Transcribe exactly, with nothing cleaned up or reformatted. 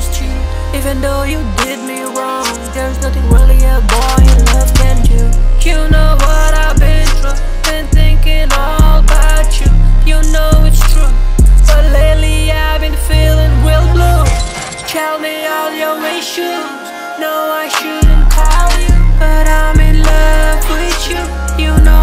trust you. Even though you did me wrong, there's nothing really a boy in love can do. You know what I've been through, been thinking all about you. You know it's true, but lately I've been feeling real blue. Tell me all your issues. No, I shouldn't call you, but I'm in love with you. You know